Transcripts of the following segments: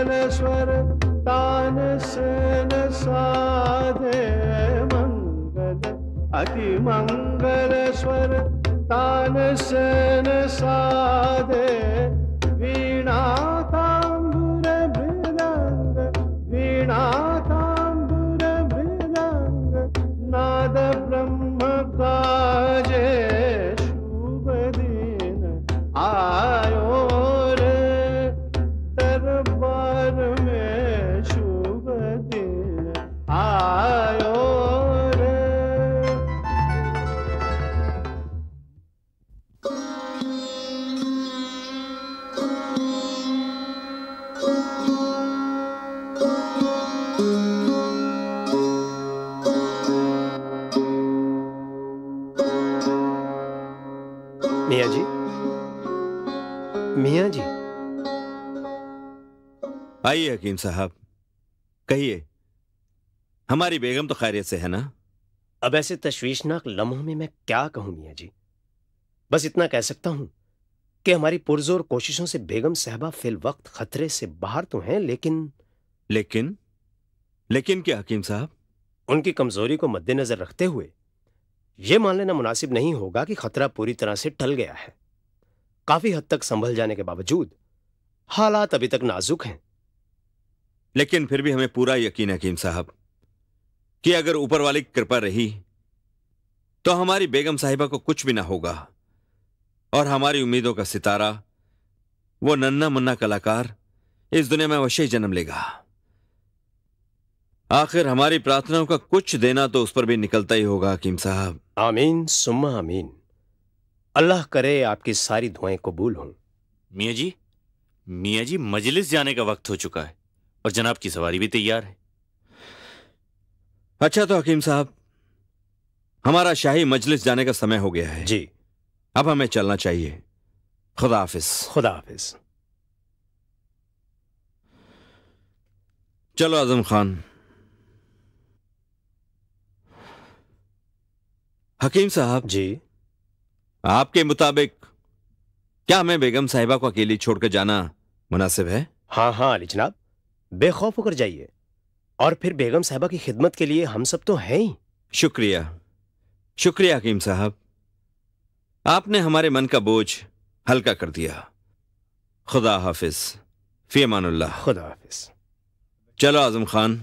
स्वर तान सेन साधे मंगल अति मंगल स्वर तान सेन साधे वीणा तांबुर मृदंग वीणा तांबुर मृदंग नाद ब्रह्म काजे शुभ दिन आयो रे दरबार में शुभ दिन आयो रे। मियाँ जी, मियाँ जी। आइए हकीम साहब, कहिए, हमारी बेगम तो खैरियत से है ना? अब ऐसे तशवीशनाक लम्हों में मैं क्या कहूं मियाँ जी, बस इतना कह सकता हूं कि हमारी पुरजोर कोशिशों से बेगम साहबा फिल वक्त खतरे से बाहर तो हैं, लेकिन लेकिन क्या हकीम साहब? उनकी कमजोरी को मद्देनजर रखते हुए यह मान लेना मुनासिब नहीं होगा कि खतरा पूरी तरह से टल गया है। काफी हद तक संभल जाने के बावजूद हालात अभी तक नाजुक हैं। लेकिन फिर भी हमें पूरा यकीन है हकीम साहब कि अगर ऊपर वाली की कृपा रही तो हमारी बेगम साहिबा को कुछ भी ना होगा और हमारी उम्मीदों का सितारा, वो नन्ना मुन्ना कलाकार, इस दुनिया में अवश्य ही जन्म लेगा। आखिर हमारी प्रार्थनाओं का कुछ देना तो उस पर भी निकलता ही होगा हकीम साहब। आमीन सुम्मा आमीन। अल्लाह करे आपकी सारी दुआएं कबूल हों। मियाँ जी मजलिस जाने का वक्त हो चुका है और जनाब की सवारी भी तैयार है। अच्छा तो हकीम साहब, हमारा शाही मजलिस जाने का समय हो गया है जी। अब हमें चलना चाहिए। खुदा हाफिज। खुदा हाफिज। चलो आजम खान। हकीम साहब जी, आपके मुताबिक क्या हमें बेगम साहिबा को अकेली छोड़कर जाना मुनासिब है? हाँ हाँ अली जनाब, बेखौफ होकर जाइए और फिर बेगम साहिबा की खिदमत के लिए हम सब तो हैं ही। शुक्रिया शुक्रिया हकीम साहब, आपने हमारे मन का बोझ हल्का कर दिया। खुदा हाफिज। फी अमानुल्लाह। खुदा हाफिज। चलो आजम खान।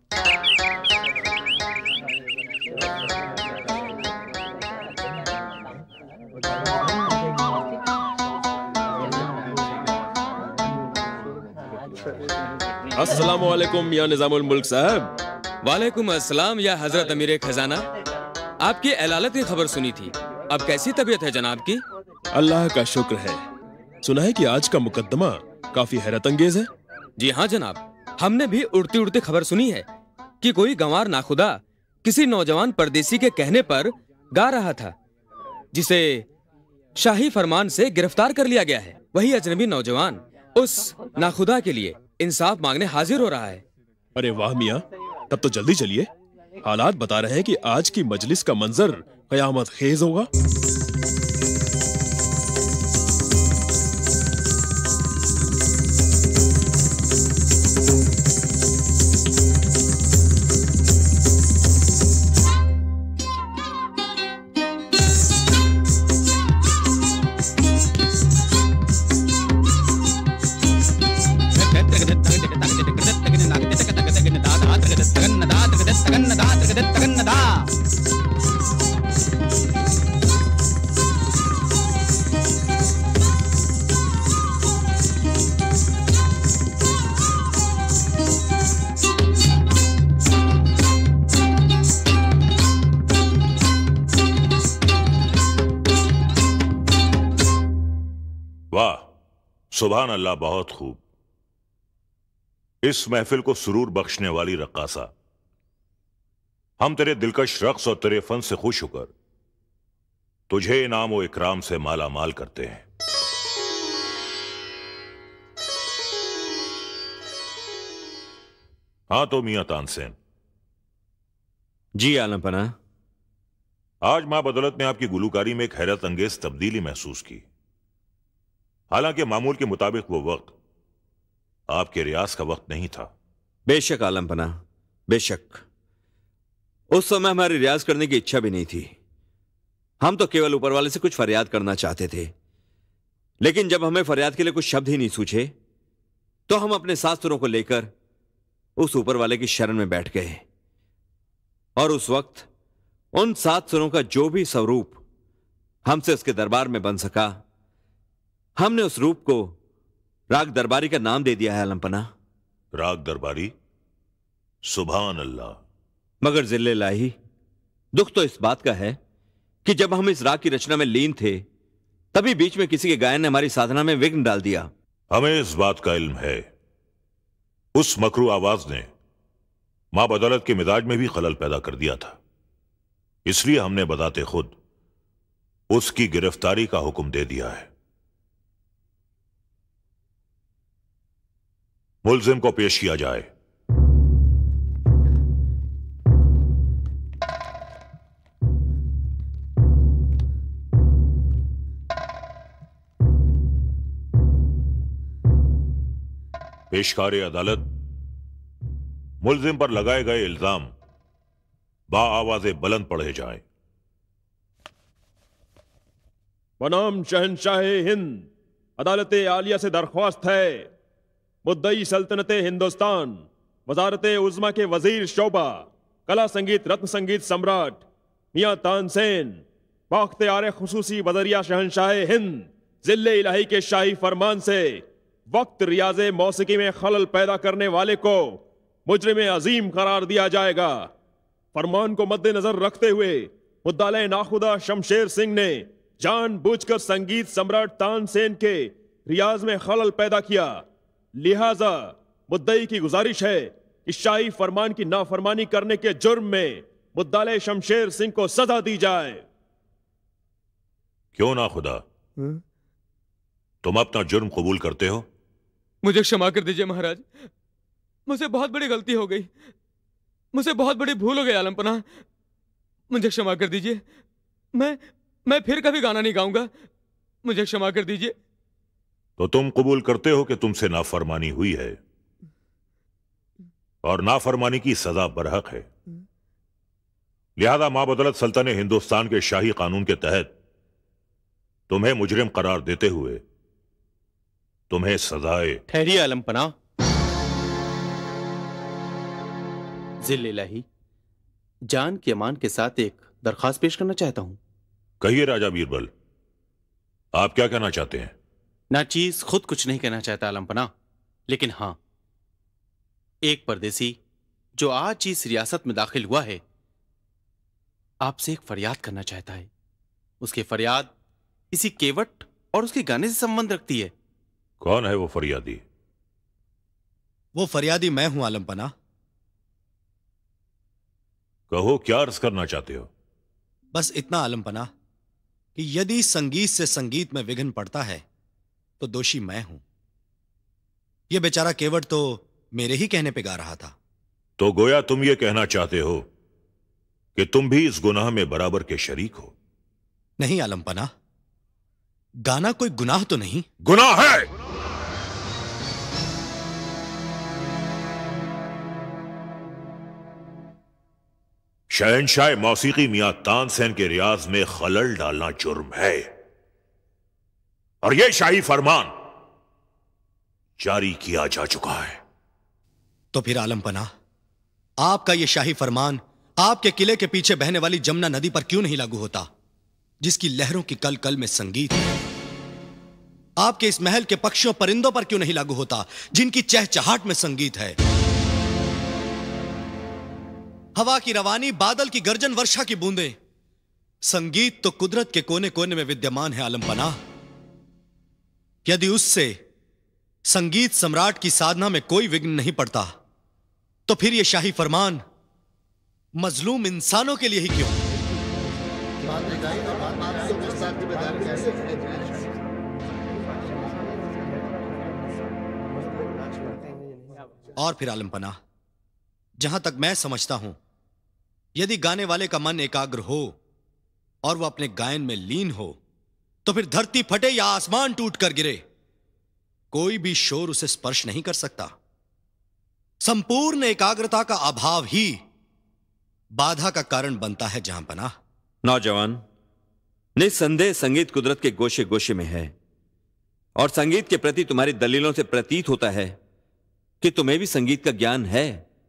अस्सलाम वालेकुम या निजामुल मुल्क साहब। वालेकुम अस्सलाम या हजरत अमीर खजाना। आपकी एलालत की खबर सुनी थी, अब कैसी तबीयत है जनाब की? अल्लाह का शुक्र है। सुना है कि आज का मुकद्दमा काफी हैरत अंगेज है। जी हाँ जनाब, हमने भी उड़ती उड़ती खबर सुनी है कि कोई गंवार नाखुदा किसी नौजवान परदेसी के कहने पर गा रहा था, जिसे शाही फरमान से गिरफ्तार कर लिया गया है। वही अजनबी नौजवान उस नाखुदा के लिए इंसाफ मांगने हाजिर हो रहा है। अरे वाह मियाँ, तब तो जल्दी चलिए। हालात बता रहे हैं कि आज की मजलिस का मंजर कयामत खेज होगा। वाह, सुभान अल्लाह, बहुत खूब। इस महफिल को सुरूर बख्शने वाली रक्कासा, हम तेरे दिलकश रक्स और तेरे फन से खुश होकर तुझे इनाम व इकराम से माला माल करते हैं। हाँ तो मियां तानसेन। जी आलम पना। आज मां बदौलत ने आपकी गुलूकारी में एक हैरत अंगेज तब्दीली महसूस की। हालांकि मामूल के मुताबिक वो वक्त आपके रियाज का वक्त नहीं था। बेशक आलमपना, बेशक। उस समय हमारी रियाज करने की इच्छा भी नहीं थी। हम तो केवल ऊपर वाले से कुछ फरियाद करना चाहते थे। लेकिन जब हमें फरियाद के लिए कुछ शब्द ही नहीं सूझे तो हम अपने 7 सुरों को लेकर उस ऊपर वाले की शरण में बैठ गए। और उस वक्त उन 7 सुरों का जो भी स्वरूप हमसे उसके दरबार में बन सका, हमने उस रूप को राग दरबारी का नाम दे दिया है आलमपना। राग दरबारी? सुभान अल्लाह। मगर जिल्ले लाही, दुख तो इस बात का है कि जब हम इस राग की रचना में लीन थे तभी बीच में किसी के गायन ने हमारी साधना में विघ्न डाल दिया। हमें इस बात का इल्म है, उस मकरू आवाज ने मां बदौलत के मिजाज में भी खलल पैदा कर दिया था। इसलिए हमने बताते खुद उसकी गिरफ्तारी का हुक्म दे दिया है। मुल्जिम को पेश किया जाए। पेशकार अदालत, मुल्जिम पर लगाए गए इल्जाम बाआवाज़े बुलंद पढ़े जाएं। बनाम शहंशाह हिंद, अदालत आलिया से दरख्वास्त है मुद्दई सल्तनत हिंदुस्तान, वजारत उज़्मा के वजीर शोबा, कला संगीत रत्न संगीत सम्राट मियां तानसेन, बाख्तियार खुसूसी बदरिया शहंशाह हिंद, जिल्ले इलाही के शाही फरमान से वक्त रियाज़े मौसीकी में खलल पैदा करने वाले को मुजरिम अजीम करार दिया जाएगा। फरमान को मद्देनजर रखते हुए मुद्दाले नाखुदा शमशेर सिंह ने जानबूझकर संगीत सम्राट तानसेन के रियाज में खलल पैदा किया। लिहाजा मुद्दई की गुजारिश है कि शाही फरमान की नाफरमानी करने के जुर्म में मुद्दाले शमशेर सिंह को सजा दी जाए। क्यों ना खुदा, तुम अपना जुर्म कबूल करते हो? मुझे क्षमा कर दीजिए महाराज, मुझसे बहुत बड़ी गलती हो गई, मुझसे बहुत बड़ी भूल हो गई आलमपना, मुझे क्षमा कर दीजिए। मैं फिर कभी गाना नहीं गाऊंगा, मुझे क्षमा कर दीजिए। तो तुम कबूल करते हो कि तुमसे नाफरमानी हुई है और नाफरमानी की सजा बरहक है। लिहाजा मां बदौलत सल्तनत हिंदुस्तान के शाही कानून के तहत तुम्हें मुजरिम करार देते हुए तुम्हें सजाए। ठहरिए आलमपना। जिल इलाही, जान की अमान के साथ एक दरखास्त पेश करना चाहता हूं। कहिए राजा बीरबल, आप क्या कहना चाहते हैं? नाचीज खुद कुछ नहीं कहना चाहता आलमपना, लेकिन हां, एक परदेसी जो आज इस रियासत में दाखिल हुआ है आपसे एक फरियाद करना चाहता है। उसकी फरियाद इसी केवट और उसके गाने से संबंध रखती है। कौन है वो फरियादी? वो फरियादी मैं हूं आलमपना। कहो, क्या अर्ज करना चाहते हो? बस इतना आलमपना कि यदि संगीत से संगीत में विघ्न पड़ता है तो दोषी मैं हूं। यह बेचारा केवट तो मेरे ही कहने पे गा रहा था। तो गोया तुम ये कहना चाहते हो कि तुम भी इस गुनाह में बराबर के शरीक हो? नहीं आलमपना, गाना कोई गुनाह तो नहीं। गुनाह है। शहंशाह मौसीकी मियां तानसेन के रियाज में खलल डालना जुर्म है और यह शाही फरमान जारी किया जा चुका है। तो फिर आलमपना, आपका यह शाही फरमान आपके किले के पीछे बहने वाली जमुना नदी पर क्यों नहीं लागू होता, जिसकी लहरों की कल कल में संगीत है? आपके इस महल के पक्षियों परिंदों पर क्यों नहीं लागू होता, जिनकी चहचहाट में संगीत है? हवा की रवानी, बादल की गर्जन, वर्षा की बूंदें, संगीत तो कुदरत के कोने कोने में विद्यमान है आलमपना। यदि उससे संगीत सम्राट की साधना में कोई विघ्न नहीं पड़ता तो फिर यह शाही फरमान मजलूम इंसानों के लिए ही क्यों? और फिर आलमपना, जहां तक मैं समझता हूं, यदि गाने वाले का मन एकाग्र हो और वह अपने गायन में लीन हो तो फिर धरती फटे या आसमान टूट कर गिरे, कोई भी शोर उसे स्पर्श नहीं कर सकता। संपूर्ण एकाग्रता का अभाव ही बाधा का कारण बनता है जहांपनाह। नौजवान, निस्संदेह संगीत कुदरत के गोशे गोशे में है, और संगीत के प्रति तुम्हारी दलीलों से प्रतीत होता है कि तुम्हें भी संगीत का ज्ञान है।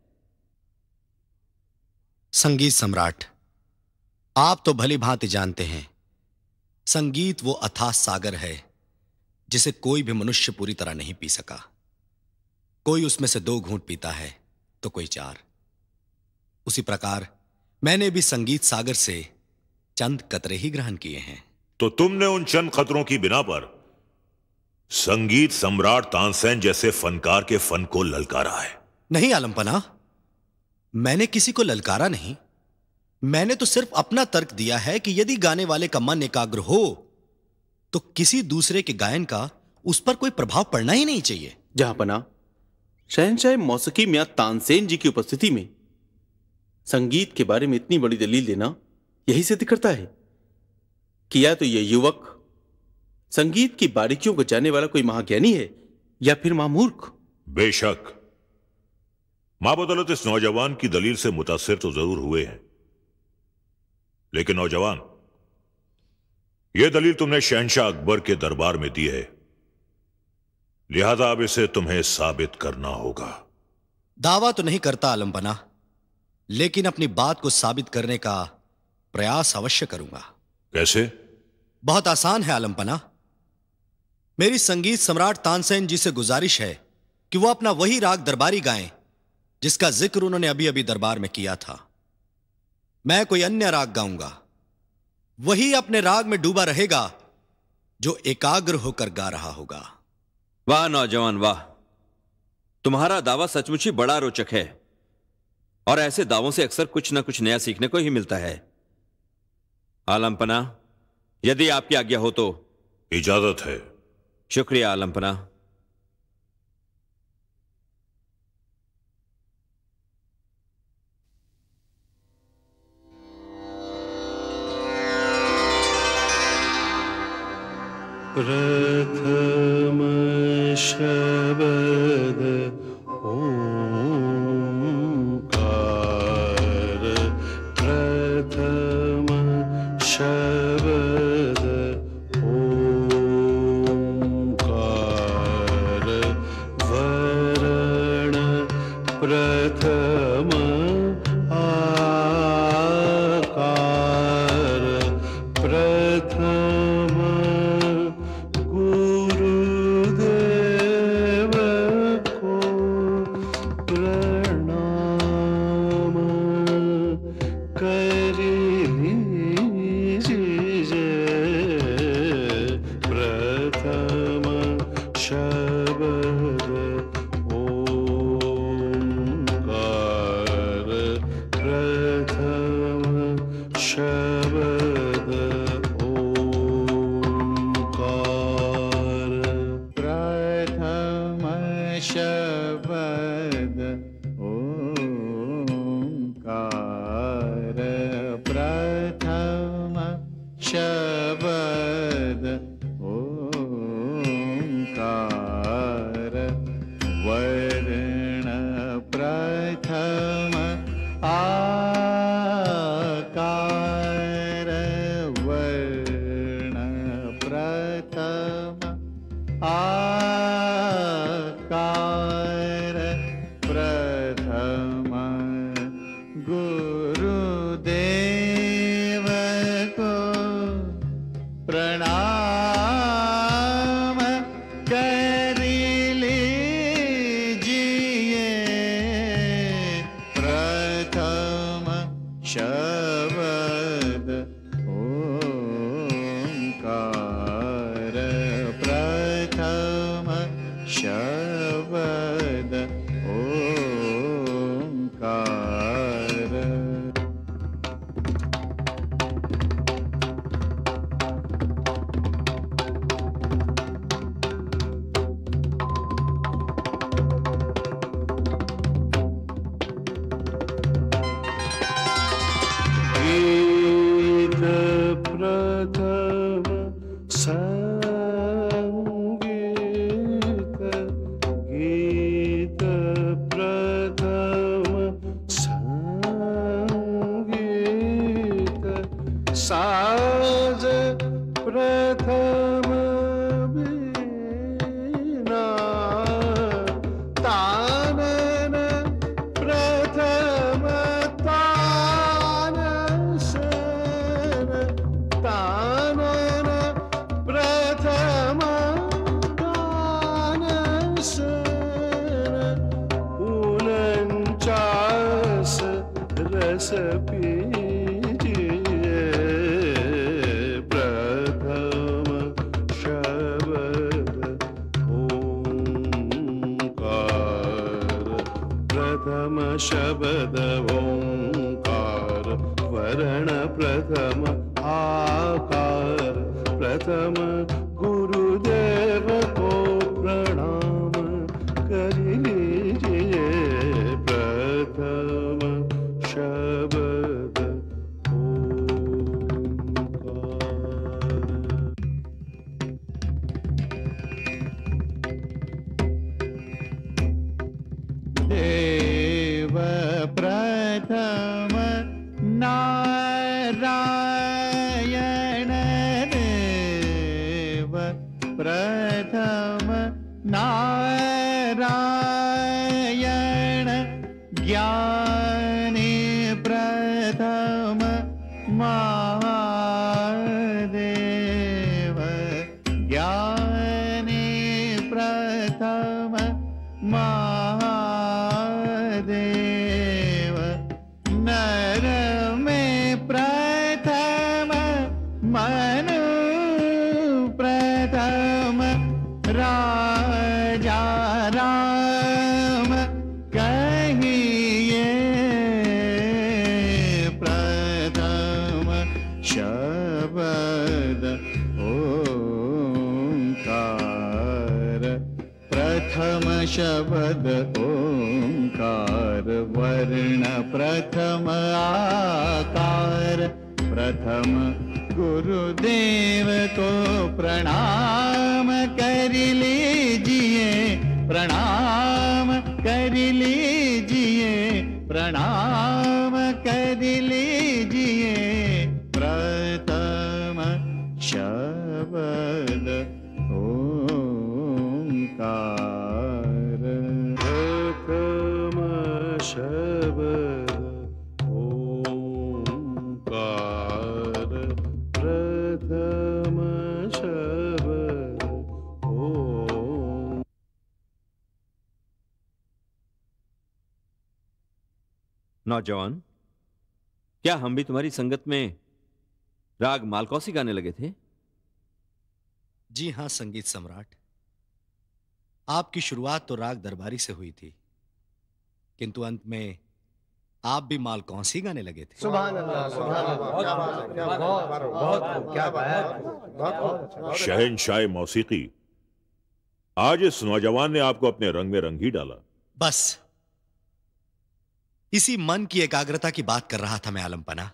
संगीत सम्राट, आप तो भली भांति जानते हैं, संगीत वो अथाह सागर है जिसे कोई भी मनुष्य पूरी तरह नहीं पी सका। कोई उसमें से 2 घूंट पीता है तो कोई 4। उसी प्रकार मैंने भी संगीत सागर से चंद कतरे ही ग्रहण किए हैं। तो तुमने उन चंद खतरों की बिना पर संगीत सम्राट तानसेन जैसे फनकार के फन को ललकारा है। नहीं आलमपना, मैंने किसी को ललकारा नहीं। मैंने तो सिर्फ अपना तर्क दिया है कि यदि गाने वाले का मन एकाग्र हो तो किसी दूसरे के गायन का उस पर कोई प्रभाव पड़ना ही नहीं चाहिए। जहांपनाह, शहंशाह मौसीकी मियां तानसेन जी की उपस्थिति में संगीत के बारे में इतनी बड़ी दलील देना यही सिद्ध करता है कि या तो यह युवक संगीत की बारीकियों को जानने वाला कोई महाज्ञानी है या फिर महामूर्ख। बेशक मां बदौलत इस नौजवान की दलील से मुतासिर तो जरूर हुए हैं, लेकिन नौजवान, यह दलील तुमने शहंशाह अकबर के दरबार में दी है, लिहाजा अब इसे तुम्हें साबित करना होगा। दावा तो नहीं करता आलमपनाह, लेकिन अपनी बात को साबित करने का प्रयास अवश्य करूंगा। कैसे? बहुत आसान है आलमपनाह। मेरी संगीत सम्राट तानसेन जी से गुजारिश है कि वो अपना वही राग दरबारी गाएं जिसका जिक्र उन्होंने अभी अभी दरबार में किया था। मैं कोई अन्य राग गाऊंगा, वही अपने राग में डूबा रहेगा जो एकाग्र होकर गा रहा होगा। वाह नौजवान वाह, तुम्हारा दावा सचमुच ही बड़ा रोचक है, और ऐसे दावों से अक्सर कुछ ना कुछ नया सीखने को ही मिलता है। आलमपनाह, यदि आपकी आज्ञा हो तो। इजाजत है। शुक्रिया आलमपनाह। प्रथम शब्द ओंकार, प्रथम शब्द ओंकार, वर्ण प्रथम आकार, प्रथम गुरुदेव को प्रणाम कर लीजिए। प्रथम शब्द ओंकार, प्रथम शब्द ओंकार, प्रथम शब्द ओंकार, प्रथम शब्द ओंकार, वर्ण प्रथम आकार, वर्ण प्रथम आकार, प्रथम रस पीजिए प्रथम शब्द ओंकार प्रथम शब्द ओंकार वर्ण प्रथम आकार प्रथम गुरुदेव को प्रणाम कर लीजिए प्रथम शब्द ओंकार देव प्रथम नारायण देव प्रथम नारायण ज्ञानी प्रथम महादेव ज्ञानी प्रथम महादेव नर में प्रथम मनु प्रथम राजा राम कहिए प्रथम शब्द ओंकार प्रथम शब्द ओंकार वर्ण प्रथम आकार प्रथम गुरुदेव को प्रणाम कर लीजिए प्रणाम कर लीजिए प्रणाम कर लीजिए प्रथम शब्द ओंकार प्रथम शब्द ओंकार प्रथम शब्द ओंकार। नौजवान, क्या हम भी तुम्हारी संगत में राग मालकौसी गाने लगे थे? जी हां संगीत सम्राट, आपकी शुरुआत तो राग दरबारी से हुई थी, किंतु अंत में आप भी मालकौसी गाने लगे थे। सुभान अल्लाह, सुभान अल्लाह। शहंशाह मौसीकी, आज इस नौजवान ने आपको अपने रंग में रंग ही डाला। बस इसी मन की एकाग्रता की बात कर रहा था मैं आलमपना।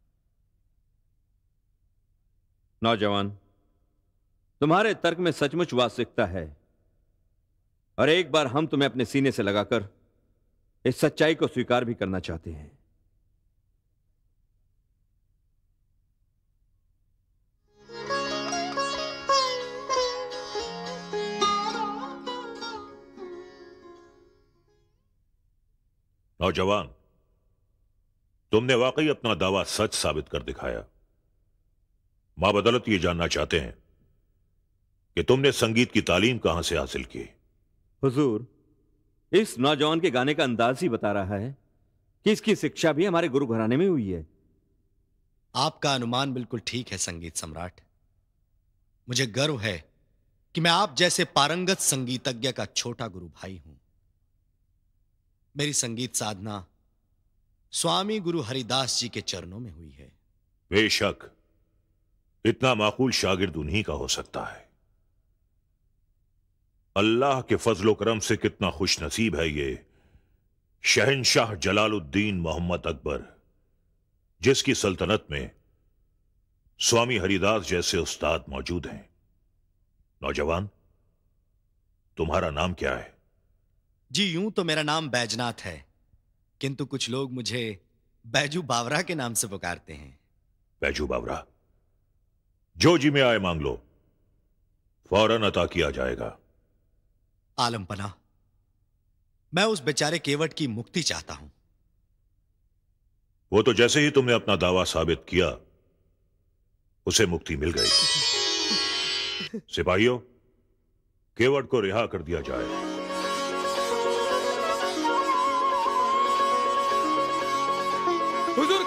नौजवान, तुम्हारे तर्क में सचमुच वास्तविकता है, और एक बार हम तुम्हें अपने सीने से लगाकर इस सच्चाई को स्वीकार भी करना चाहते हैं। नौजवान, तुमने वाकई अपना दावा सच साबित कर दिखाया। मां बदौलत ये जानना चाहते हैं कि तुमने संगीत की तालीम कहां से हासिल की? हुजूर, इस नौजवान के गाने का अंदाज ही बता रहा है कि इसकी शिक्षा भी हमारे गुरु घराने में हुई है। आपका अनुमान बिल्कुल ठीक है संगीत सम्राट। मुझे गर्व है कि मैं आप जैसे पारंगत संगीतज्ञ का छोटा गुरु भाई हूं। मेरी संगीत साधना स्वामी गुरु हरिदास जी के चरणों में हुई है। बेशक इतना माकूल शागिर्द उन्हीं का हो सकता है। अल्लाह के फजलो करम से कितना खुश नसीब है ये शहंशाह जलालुद्दीन मोहम्मद अकबर, जिसकी सल्तनत में स्वामी हरिदास जैसे उस्ताद मौजूद हैं। नौजवान, तुम्हारा नाम क्या है? जी यूं तो मेरा नाम बैजनाथ है, किंतु कुछ लोग मुझे बैजू बावरा के नाम से पुकारते हैं। बैजू बावरा, जो जी में आए मांग लो, फौरन अता किया जाएगा। आलमपना, मैं उस बेचारे केवट की मुक्ति चाहता हूं। वो तो जैसे ही तुमने अपना दावा साबित किया, उसे मुक्ति मिल गई। सिपाहियों, केवट को रिहा कर दिया जाए।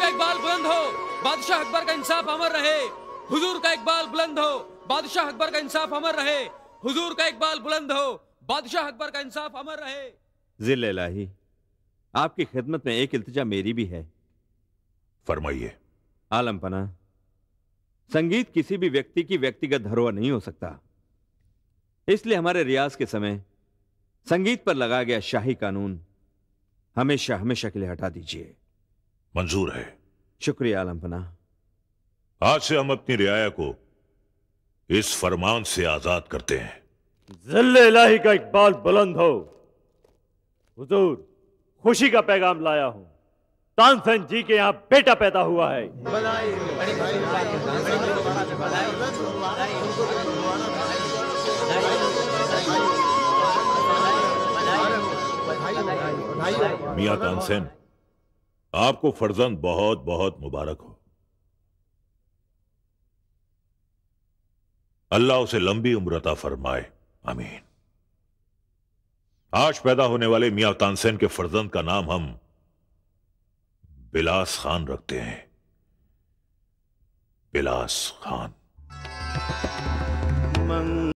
का इकबाल बुलंद हो, बादशाह अकबर का इंसाफ अमर रहे। हुजूर का इकबाल बुलंद हो, बादशाह अकबर का इंसाफ अमर रहे। हुजूर का इकबाल बुलंद हो, बादशाह अकबर का इंसाफ अमर रहे। जिल इलाही, आपकी खिदमत में एक इल्तिजा मेरी भी है। फरमाइए। आलम पना, संगीत किसी भी व्यक्ति की व्यक्तिगत धरोहर नहीं हो सकता, इसलिए हमारे रियाज के समय संगीत पर लगाया गया शाही कानून हमेशा हमेशा के लिए हटा दीजिए। मंजूर है। शुक्रिया आलम पना। आज से हम अपनी रियाया को इस फरमान से आजाद करते हैं। जिल्ले इलाही का इकबाल बुलंद हो। हुजूर, खुशी का पैगाम लाया हूं। तानसेन जी के यहां बेटा पैदा हुआ है। मियां तानसेन, आपको फर्जंद बहुत बहुत मुबारक हो। अल्लाह उसे लंबी उम्र अता फरमाए, आमीन। आज पैदा होने वाले मियां तानसेन के फर्जंद का नाम हम बिलास खान रखते हैं। बिलास खान।